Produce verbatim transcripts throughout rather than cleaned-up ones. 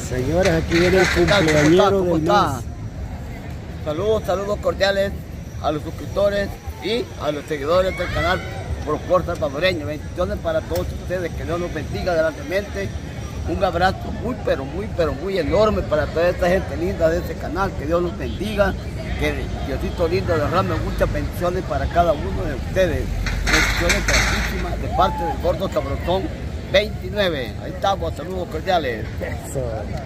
Señores, aquí viene el cumpleañero del mes. Saludos, saludos cordiales a los suscriptores y a los seguidores del canal Procor Salvadoreño. Bendiciones para todos ustedes, que Dios los bendiga grandemente. Un abrazo muy, pero muy, pero muy enorme para toda esta gente linda de este canal. Que Dios los bendiga, que Diosito lindo derrame muchas bendiciones para cada uno de ustedes. Bendiciones grandísimas de parte del Gordo Sabrosón veintinueve. Ahí estamos, saludos cordiales. Eso.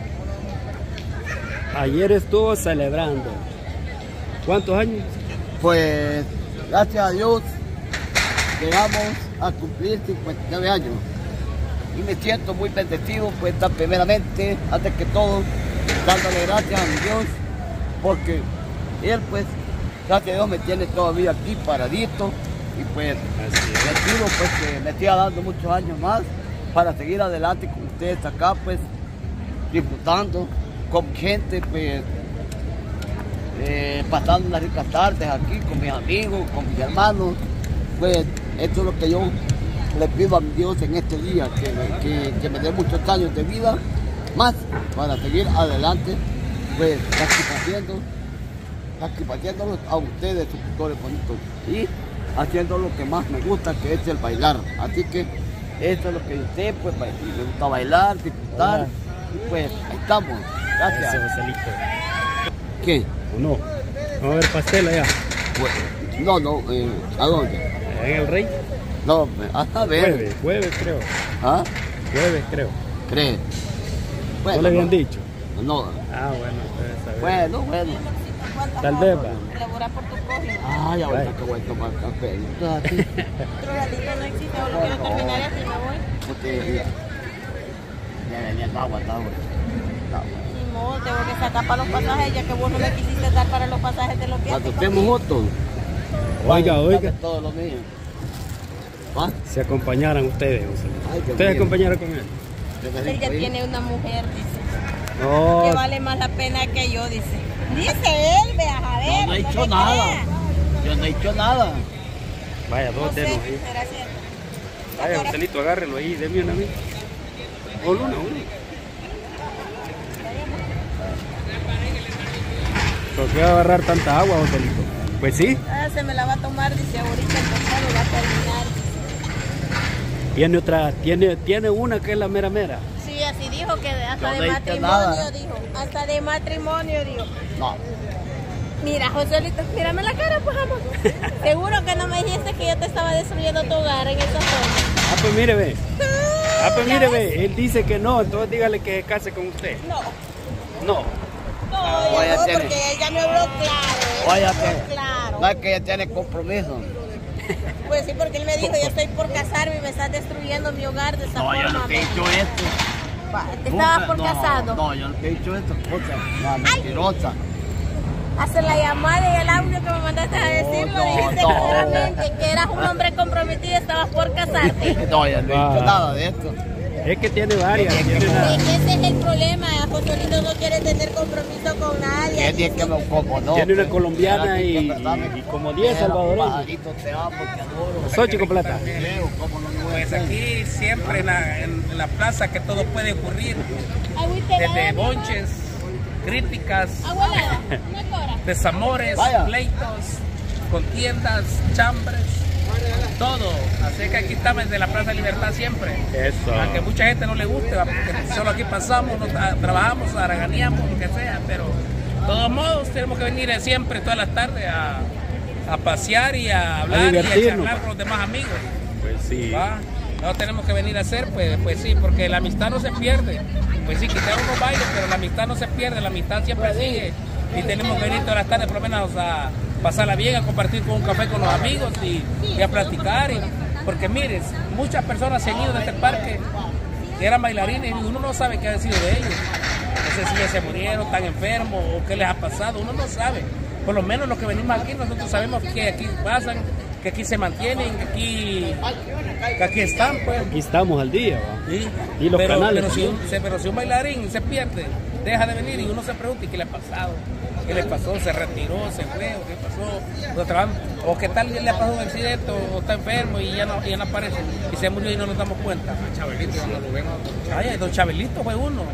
Ayer estuvo celebrando. ¿Cuántos años? Pues, gracias a Dios, llegamos a cumplir cincuenta y nueve años. Y me siento muy bendecido, pues, primeramente, antes que todo, dándole gracias a mi Dios, porque Él, pues, gracias a Dios, me tiene todavía aquí paradito. Y pues, le pido, pues, que me siga dando muchos años más para seguir adelante con ustedes acá, pues, disfrutando con gente, pues, eh, pasando unas ricas tardes aquí con mis amigos, con mis hermanos. Pues, esto es lo que yo le pido a mi Dios en este día, que me, que, que me dé muchos años de vida más para seguir adelante, pues, satisfaciendo, satisfaciéndolos a ustedes, suscriptores bonitos, y haciendo lo que más me gusta, que es el bailar. Así que esto es lo que usted, pues, me gusta bailar, disfrutar. Hola. Y pues ahí estamos. Gracias. Ese Joselito. ¿Qué? ¿O no? Vamos a ver pastel allá. Pues, no, no, eh, ¿a dónde? ¿En el Rey? No, a ver. Jueves, jueves creo. ¿Ah? Jueves creo. ¿Crees? Bueno, ¿No le habían no, dicho? No. Ah, bueno, ustedes saben. Bueno, bueno. Tal vez va. Elaborar por tu código. Ay, ahorita que voy a tomar café. Entonces, Otro ratito no existe, ahora quiero terminar esto y me voy. porque ya venía no aguantado. Ni modo, tengo que sacar para los pasajes, ya que vos no me quisiste dar para los pasajes de los viajes. Cuando estemos juntos. Oiga, oiga. Todo lo mío. ¿Va? Se acompañaran ustedes, Joselito. Ay, qué ¿Ustedes bien. acompañaron con él? Él ya tiene una mujer, dice, No. que vale más la pena que yo, dice. Dice él, veas, a ver. Yo no he no hecho me nada. creas. Yo no he hecho nada. Vaya, No dos sé, dedos ahí. será cierto. Vaya, Joselito, agárrelo ahí, deme una a mí. O una, una. ¿Por qué va a agarrar tanta agua, Joselito? Pues sí. Ah, se me la va a tomar, dice, ahorita el va a terminar. Tiene otra, tiene, tiene una que es la mera mera. Sí, así dijo, que hasta Yo no de he hecho matrimonio, nada. dijo. Hasta de matrimonio, dijo. No. Mira, Joselito, mírame la cara, pues, amor. Seguro que no me dijiste que yo te estaba destruyendo tu hogar en esa forma. Ah, pues mire, ve. Ah, pues ¿Ya mire, ves? ve. Él dice que no, entonces dígale que se case con usted. No, No. no, Vaya, no, tiene. porque él ya me habló claro. él Vaya, me habló que- claro. No es que ella tiene compromiso. Pues sí, porque él me dijo, yo estoy por casarme y me estás destruyendo mi hogar de esa No, yo forma. no te he me- dicho esto. Va, ¿Te estabas por no, casado? No, yo no te he dicho esto, cosa. No, mentirosa. Hace la llamada y el audio que me mandaste a decirlo, no, dijiste no. claramente que eras un hombre comprometido y estabas por casarte. No, yo no he dicho Ah. nada de esto. Es que tiene varias. Es que Tiene como- una, Es que ese es el problema, Joselito no quiere tener compromiso con nadie. Que es que me como no. Tiene una pues, colombiana será que y- cuando sabe, y como diez era, salvadoreños. pajarito, te amo, te adoro. Xochitl plata. Leo, ¿cómo no me voy a Pues hacer? aquí siempre en la, en, en la plaza que todo puede ocurrir, Agüita desde helada, mi amor. bonches, críticas, Agua helada, una cora. desamores, Vaya. pleitos, contiendas, chambres, todo. Así que aquí estamos desde la Plaza de Libertad siempre. Eso. Aunque mucha gente no le guste, ¿va? Porque solo aquí pasamos, nos tra- trabajamos, araganeamos, lo que sea, pero de todos modos tenemos que venir siempre, todas las tardes, a, a pasear y a hablar y a divertirnos, charlar pa. con los demás amigos. Pues sí. ¿Va? No tenemos que venir a hacer, pues, pues sí, porque la amistad no se pierde. Pues sí, quizás unos bailes, pero la amistad no se pierde, la amistad siempre sigue. Y tenemos que venir todas las tardes por lo menos a pasarla bien, a compartir con un café con los amigos y, y a platicar. Y, porque mires, muchas personas se han ido de este parque que eran bailarines y uno no sabe qué ha sido de ellos. No sé si ya se murieron, están enfermos o qué les ha pasado, uno no sabe. Por lo menos los que venimos aquí, nosotros sabemos que aquí pasan, que aquí se mantienen, que aquí, que aquí están, pues. Aquí estamos al día, ¿va? Sí. Y los pero, canales Pero si, también. un, se- pero si un bailarín se pierde, deja de venir y uno se pregunta, ¿y qué le ha pasado? ¿Qué le pasó? ¿Se retiró? ¿Se fue? ¿O qué pasó? ¿O, trabaja- o qué tal le ha pasado un accidente? ¿O, o está enfermo y ya no, y ya no aparece? Y se murió y no nos damos cuenta. Chabelito, no lo vemos. Ay, don Chabelito fue uno.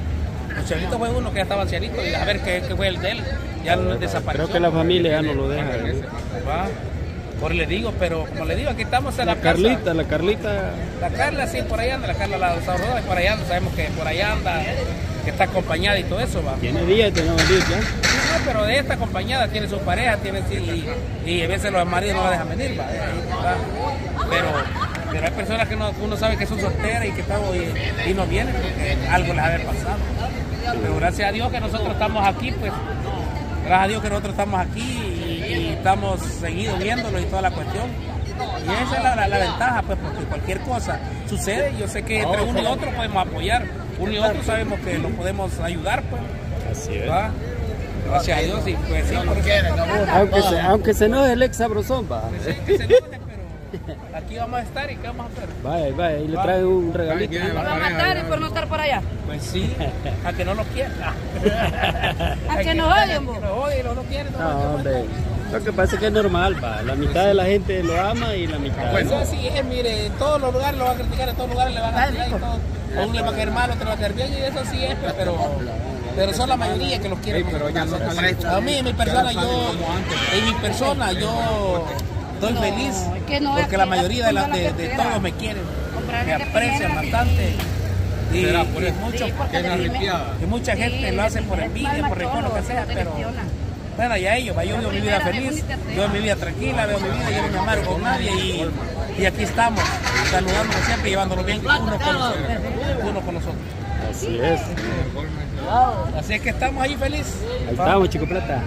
Joselito fue uno que ya estaba ancianito y a ver qué, qué fue el de él. Ya no desapareció. Creo que la familia ya no lo deja. ¿Eh? Va. Por le digo, pero como le digo, aquí estamos en la, La casa. Carlita, la Carlita. La Carla sí, por allá anda, la Carla la Salvador, por allá anda, sabemos que por allá anda, que está acompañada y todo eso, va. Tiene días, tenemos días ya. No, pero de esta acompañada, tiene su pareja, tiene y, y a veces los maridos no la dejan venir, va. va. Pero, pero hay personas que no, uno sabe que son solteras y que están y, y no vienen porque algo les ha de haber pasado. Pero gracias a Dios que nosotros estamos aquí, pues, gracias a Dios que nosotros estamos aquí y, y estamos seguidos viéndolo y toda la cuestión. Y esa es la, la, la ventaja, pues, porque cualquier cosa sucede. Yo sé que entre uno y otro podemos apoyar, uno y otro sabemos que nos podemos ayudar, pues. Así es. ¿Va? Gracias a Dios, y pues sí, por eso. Aunque se, aunque se enoje el ex sabrosón, va. Pues sí, que se enoje, pero aquí vamos a estar y ¿qué vamos a hacer? Vaya, vaya, y le trae un regalito. ¿Lo va a matar y por no estar por allá? Pues sí, a que no lo quiera. A que nos odien, vos. Que nos odien, no lo quieren. No, hombre. Lo que pasa es que es normal, va. La mitad de la gente lo ama y la mitad Pues no. así es, mire, en todos los lugares lo van a criticar, en todos los lugares le van a criticar y todo. A uno le va a caer mal, otro le va a caer bien y eso sí es, pero, pero son la mayoría que los quieren. Sí, pero ya no, a mí, en mi persona, yo, en mi persona, yo estoy feliz porque la mayoría de, la, de, de todos me quieren, me aprecian bastante. Y, y, mucho, y mucha gente lo hace por envidia, por rencor, lo que sea, pero bueno, ya ellos, yo vivo mi vida feliz, yo mi vida tranquila, veo mi vida, yo no me amargo con nadie y, y aquí estamos, saludándonos siempre, llevándonos bien uno con nosotros, uno con nosotros. Así es. Así es que estamos ahí felices. Ahí estamos, Chico Plata.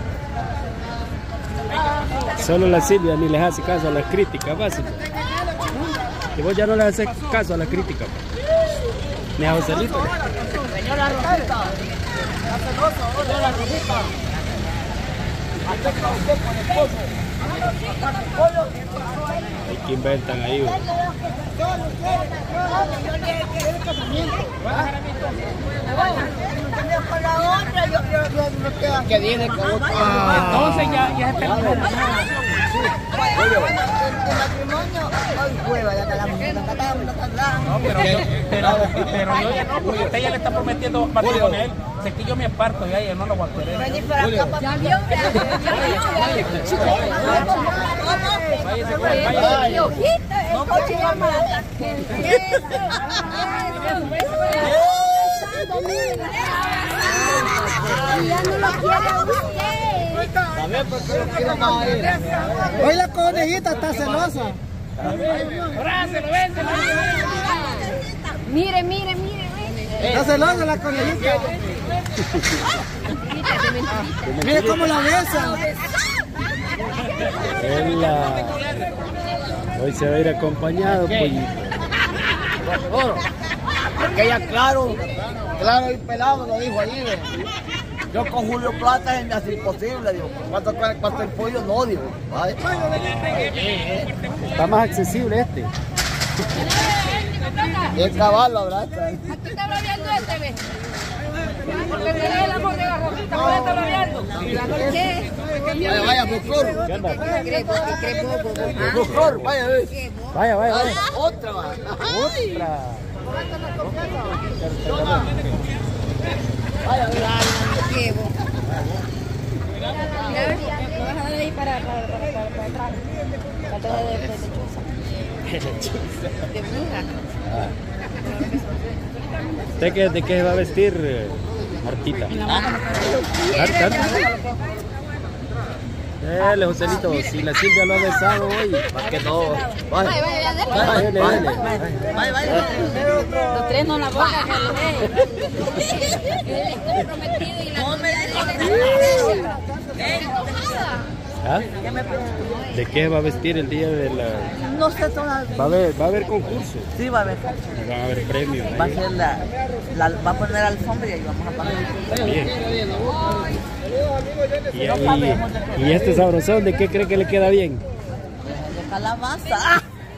Solo la Silvia ni les hace caso a las críticas básicas. Y vos ya no le haces caso a las críticas. Ni a Joselito. Señora Rosita, la celosa, señora Rosita. Acepta usted con el pollo. Sacar el pollo. Hay que inventan ahí. Güey. Que viene con otro. Entonces ya, ya está el matrimonio, hoy juega, ya te la No, pero yo, pero, pero yo ya no, porque usted ya le está prometiendo matrimonio a él. Sé que yo me aparto ya, ya no lo voy a querer. Vení para acá, papá. Ya vio, Váyase, güey, váyase. No, coche, ya no lo quiere usted. Hoy la conejita está celosa. Mire, mire, mire. Está celosa la conejita. Mire cómo la besa. Él la... Hoy se va a ir acompañado, pollito. Porque ella, claro, claro y pelado lo dijo ahí. ¿ve? Yo con Julio Plata es casi imposible, digo. ¿Cuánto, cuánto el pollo? No, digo. ¿Vale? Está más accesible este. Es caballo, ¿verdad? Aquí está bloqueando este, ve. Porque tenía el amor de la Rosita, ¿por qué está bloqueando? ¿Por qué? Vaya, vaya, Buclor. ¿Qué onda? Buclor, vaya, ve. Vaya, vaya, vaya. Otra, va. Otra. Vaya, ve. Llevo. Mira, a ver, lo vas a dar ahí para atrás. Para atrás de lechuza. De bruja. ¿Usted qué, de qué se va a vestir, eh, Martita? Marta. Dale, Joselito, si la Silvia lo ha besado hoy, ¿para qué no? Vaya, Vaya, vaya, dale. vaya, dale, dale. Vaya, vaya. Los tres no la boca que le Él está prometido y la ¿Ah? ¿De qué va a vestir el día de la...? No sé todavía. Va a haber, va a haber concurso, Sí, va a haber. van a haber premios. Va a ¿eh? ser la, la, va a poner alfombra y ahí vamos a pagar. También. Y, ahí- y este sabrosón, ¿de qué cree que le queda bien? De calabaza.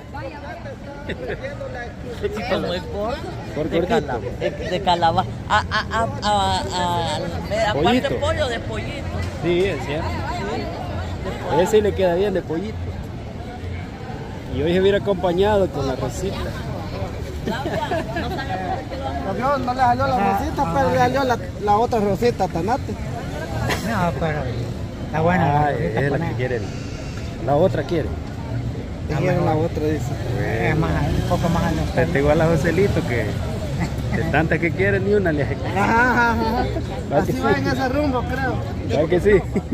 Como es por, Por de, gordito. cala, de, de calabaza. A, a, a, a, a, a, aparte Pollito. de pollo, de pollito. Sí, es cierto. Ese le queda bien de pollito. Y hoy se hubiera acompañado con la Rosita. No, no le salió la rosita, pero le salió la, la otra rosita, Tanate. No, pero está buena. Ah, la es rosita la con que él. quiere. La otra quiere. Dijeron la otra, dice. Es más, un poco más alto. Está igual a Joselito que de tantas que quiere ni una le hace. Ajá, ajá, ajá. ¿Va Así que va sí? en ese rumbo, creo. ¿Sabes que sí?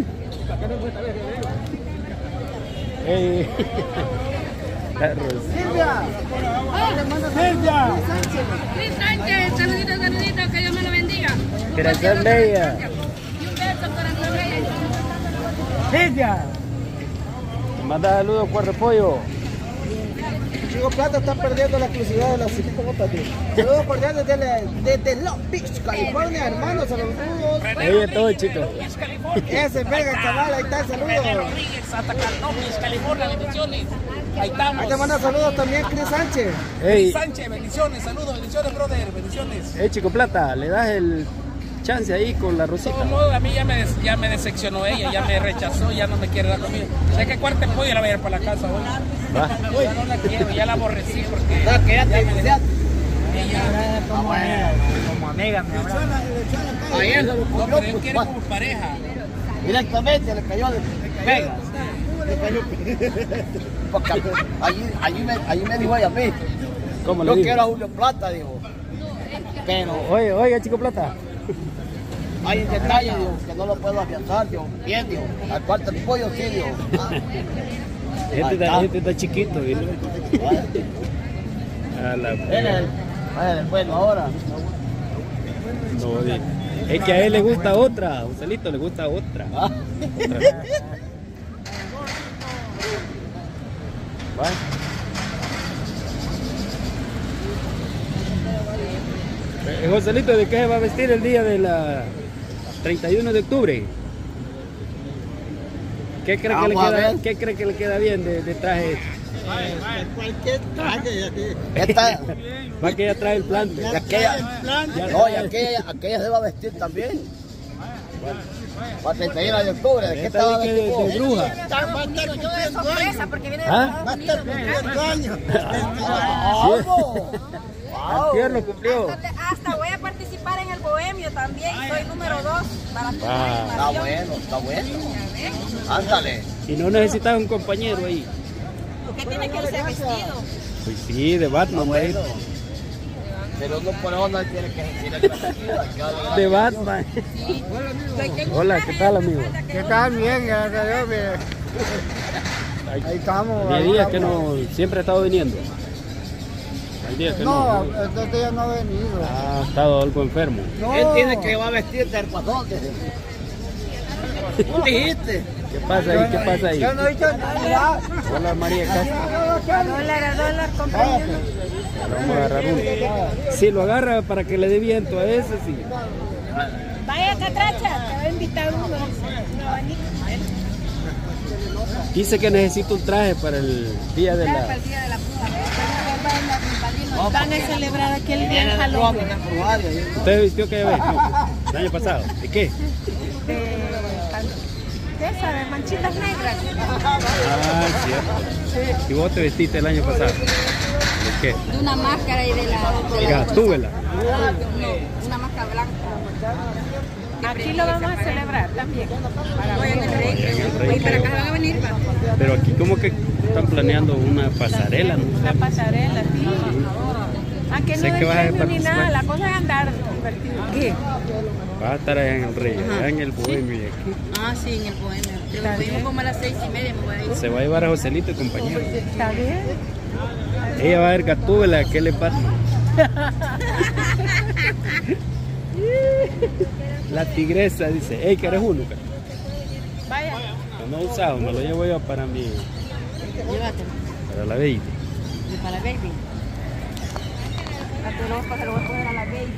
Ey. La Ros- Silvia. Silvia. Cris Sánchez, saludito, saludito, que Dios me lo bendiga. Corazón de ella. Y un beso, corazón de ella. ¡Silvia! Te manda saludos, Cuerre Pollo. Chico Plata está perdiendo la exclusividad de la cita. ¿Cómo estás, tío? Saludos cordiales desde, desde Long Beach, California, hermanos. Saludos. Oye, todo, chicos. Ese Vega, cabal, ahí está, saludos. Rodríguez, hasta Carnomis, California, bendiciones. Ahí estamos. Ahí te manda saludos también Cris Sánchez. Ey, Sánchez, bendiciones, saludos, bendiciones, brother, bendiciones. ey, Chico Plata, le das el chance ahí con la De rosita. todos modos, a mí ya me, des- ya me decepcionó ella, ya me rechazó, ya no me quiere dar comida. Sé que cuarto pollo la voy a ir para la casa hoy. Va. Ya no la quiero, ya la aborrecí porque No, que ya te me ya- ella, Como amiga, como amiga me habrá. Ayer se lo no, comió, pero él pues, quiere como pareja. directamente le cayó de Vegas. Le cayó. Porque allí, allí, me, allí me dijo ella a mí. ¿Cómo le Yo digo? quiero a Julio Plata, dijo. Pero Oye, oiga, Chico Plata. hay un detalle, dijo, que no lo puedo afianzar, dijo. Bien, dijo. Al cuarto del pollo, sí, dijo. Ah. Este está, este está chiquito, ¿viste? A la Él, vaya, bueno, ahora. No, di- es que a él le gusta otra, a Joselito le gusta otra. Ah. Otra. Va. Eh, Joselito, ¿de qué se va a vestir el día de la treinta y uno de octubre? ¿Qué cree, que le, Vamos a queda, ver. ¿qué cree que le queda bien de, de traje? Cualquier traje. Esta, Va que ya trae el plante. y aquella, Ya no, y trae. aquella, aquella se va a vestir también. Para treinta y uno de octubre, ¿de qué Esta estaba de, que de, vestido? de bruja. Yo de sorpresa porque viene de ¿Ah? Estados Unidos. ¡Vamos! Antier lo cumplió. Hasta, hasta voy a participar en el Bohemio también. Soy número dos para Ah. Está bueno, está bueno. Ándale. Y no necesitas un compañero ahí. ¿Qué tiene que ser vestido? Pues sí, de Batman, Bueno. ahí. Pero uno por uno tiene que decir el vestido. De Batman. Hola, ¿qué tal, amigo? ¿Qué tal? Bien, gracias a Dios. Bien. Ahí estamos. Hay ahí días que estamos. no, siempre ha estado viniendo. Hay días que No, no. estos días no he venido. Ha estado algo enfermo. No. Él tiene que va a vestir de hermosón. ¿Tú dijiste? ¿Qué pasa ahí? ¿Qué pasa ahí? Yo no he dicho nada. Hola, María Castro. A dólar, a dólar, compañero. Vamos a agarrar uno. Si lo agarra para que le dé viento a ese, sí. Vaya, Catracha, te voy a invitar uno. Un abanico. Dice que necesito un traje para el día de Para la... el día de la puta. Van a celebrar aquel día Viene en de Halloween. Roma, en Portugal. ¿Usted vistió qué vez? No, el año pasado. ¿De qué? De, de esa, de manchitas negras. Ah, cierto. ¿Y vos te vestiste el año pasado? ¿De qué? De una máscara y de la... De la Gatúbela. no, una máscara blanca. Aquí lo vamos a celebrar también. Voy en el rey. ¿Y para acá van a venir? Pero aquí como que están planeando una pasarela, ¿no? Una pasarela, sí. Aunque no Sé que de vas a premio ni participar. nada, la cosa es andar divertido. ¿Qué? Vas a estar allá en el Rey, allá en el Bohemio y aquí. Ah, sí, en el Bohemio. Pero nos fuimos como a las seis y media, me voy a ir. Se va a llevar a Joselito y compañero. ¿Está bien? Ella va a ver Gatúbela, ¿qué le pasa? La tigresa dice, hey, ¿quieres uno? Vaya. No he usado, me lo llevo yo para mi, Llévatelo. para la baby. Y para la baby. A tu ropa se lo voy a poner a la baby.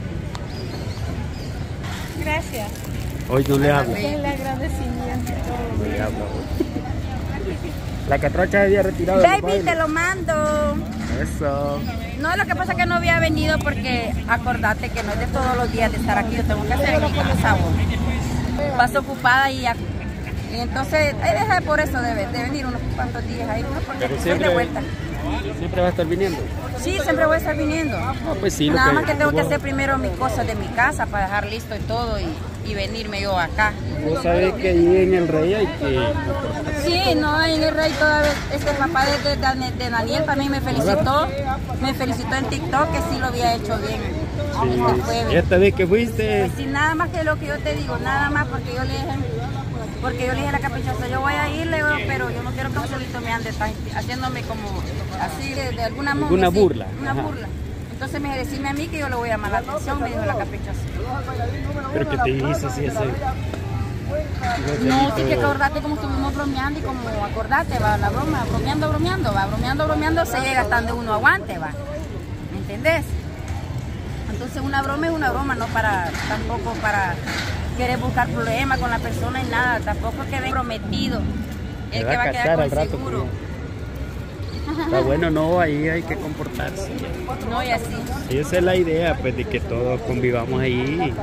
Gracias. Hoy no le hablo. Es el agradecimiento. No le hablo. La catracha se había retirado de los Baby, te bailes. lo mando. Eso. No, lo que pasa es que no había venido porque acordate que no es de todos los días de estar aquí, yo tengo que hacer en mi casa. Vos. Paso ocupada y, ac- Y entonces, ahí deja por eso de, de venir unos cuantos días ahí, ¿no? Porque Pero soy siempre, de vuelta. siempre va a estar viniendo. Sí, siempre voy a estar viniendo. Ah, pues sí, lo Nada que- más que tengo que vos- hacer primero mis cosas de mi casa para dejar listo y todo y, y venirme yo acá. Vos sabés que ahí en el Rey hay que... Sí, no, en el Rey todavía, este papá de, de, Dan- de Daniel también me felicitó, me felicitó en TikTok que sí lo había hecho bien este jueves. Esta vez que fuiste, Pues sí, nada más que lo que yo te digo, nada más porque yo le dije, porque yo le dije a la caprichosa, yo voy a ir, le digo, pero yo no quiero que Joselito me ande tan- haciéndome como así de, de alguna Alguna así, burla, Una ajá. burla. Entonces me dijo, decime a mí que yo le voy a llamar la atención, me dijo la caprichosa. pero que te hizo si ese... No, sí que acordate como estuvimos bromeando y como acordate, va, la broma, bromeando, bromeando, va, bromeando, bromeando, se llega hasta donde uno aguante, va. ¿Me entendés? Entonces una broma es una broma, no para, tampoco para querer buscar problemas con la persona y nada, tampoco que ven prometido, Me el va que a va a cachar quedar al con rato, seguro. Está bueno, no, ahí hay que comportarse. No, y así. Y esa es la idea, pues, de que todos convivamos ahí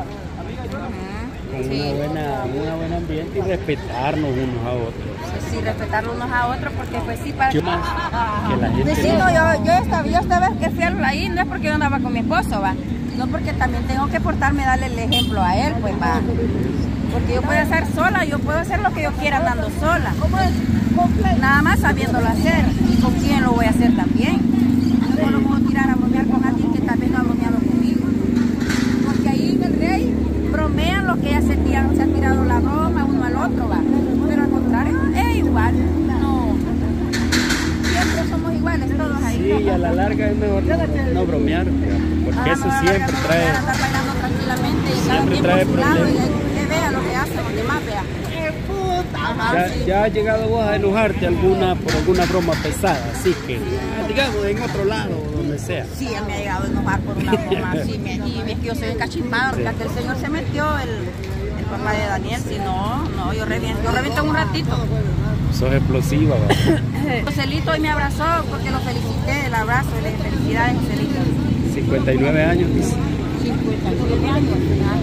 con Sí. una buena, una buen ambiente y respetarnos unos a otros. Sí, sí, respetarlo unos a otros, porque pues sí, para... Yo más que la gente Sí, sí, no- no, yo, yo, esta, yo esta vez que fui ahí no es porque yo andaba con mi esposo, va, no porque también tengo que portarme, darle el ejemplo a él, pues va. Porque yo puedo estar sola, yo puedo hacer lo que yo quiera andando sola. Nada más sabiéndolo hacer. ¿Y con quién lo voy a hacer también? Yo no lo puedo tirar a bromear con alguien que también no ha bromeado conmigo. Porque ahí en el Rey bromean los que ya se, tiran, se han tirado la broma uno al otro, va. Pero al contrario, es igual. No. Siempre somos iguales todos ahí. Sí, y a la larga es mejor no, no bromear, porque Ah, eso no, no, siempre no, trae... no, andar bailando tranquilamente y cada siempre quien trae por su lado y problemas. que vea lo que hacen los demás, vea. Ajá, Ya, sí. ya has llegado vos a enojarte alguna por alguna broma pesada, así que, ah, digamos, en otro lado o donde sea. Sí, él me ha llegado a enojar por una broma así, me, y ves que yo soy encachimbada, porque Sí. hasta el señor se metió, el, el papá de Daniel, si no, no, yo reviento, yo reviento en un ratito. Sos explosiva, va. Joselito hoy me abrazó porque lo felicité, el abrazo, y le dije, felicidades, Joselito. cincuenta y nueve años, dice. cincuenta y nueve años.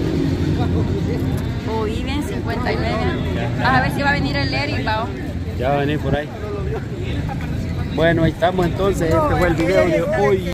O viven cincuenta y nueve años. Vas a ver si va a venir el Eric, Pao. Ya va a venir por ahí. Bueno, ahí estamos entonces. Este fue el video de hoy.